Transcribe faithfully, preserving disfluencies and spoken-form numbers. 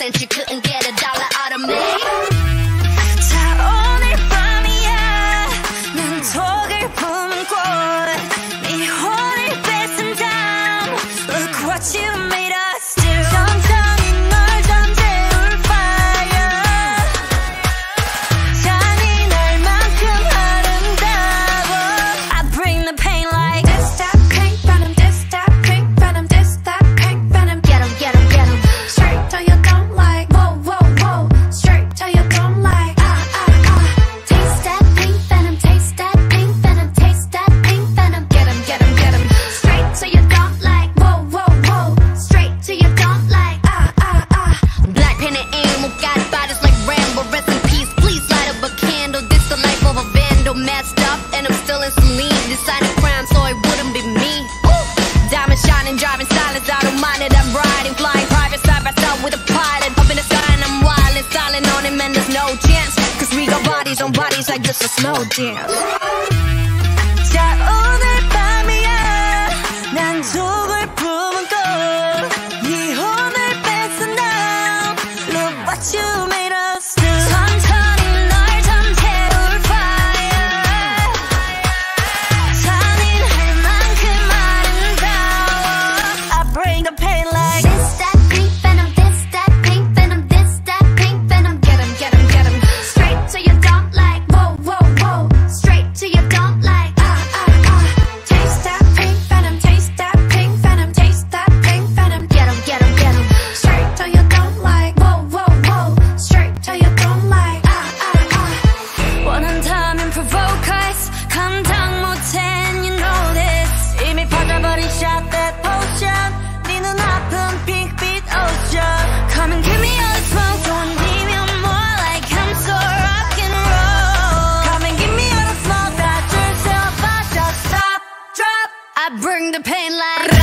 and she couldn't get a dollar out of me. 자 오늘 밤이야 난 독을 품은 꽃 네 혼을 뺏은 다음 Look what you made us do. 천천히 널 잠재울 fire 잔인할 만큼 아름다워 I bring the pain like this that pink venom this that pink venom this that pink venom Get 'em, get 'em, get 'em. Straight till you don't like whoa whoa whoa straight till you don't like ah ah ah Taste that pink venom, taste that pink venom, taste that pink venom. Get 'em get 'em get 'em Straight till you don't like whoa whoa whoa. Straight till you don't like ah ah ah Blackpink and animal got bodies like Rambo. Rest in peace, please light up a candle. This the life of a vandal, messed up and I'm still in saline. Decided crime so it wouldn't be me. Woo! Diamond shining, driving silence, I don't mind it. I'm riding, flying private side by side with a pilot. Up in the sky and I'm wild and silent on him and there's no chance. Cause we got bodies on bodies like just a slow dance. 자 오늘 밤이야 난 독을 품은 꽃네 혼을 뺏은 다음 Look what you made us do. 천천히 널 잠재울 fire 잔인할 만큼 아름다워 I bring the pain like This that pink venom, this that pink venom, this that pink venom. Get 'em get 'em get 'em Straight till you don't like whoa whoa whoa. Straight till you don't like ah ah ah Taste that pink venom taste that pink venom taste that pink venom Get 'em, get 'em, get 'em. Straight till you don't like whoa whoa whoa straight till you don't like ah ah ah 원한다면 provoke us 감당 못해 and you know this 이미 퍼져버린 shot that potion 네 눈아픈 핑크빛 ocean Come and give me all the smoke don't leave me more like I'm so rock and roll Come and give me all the smoke that turns your fast just stop drop I bring the pain like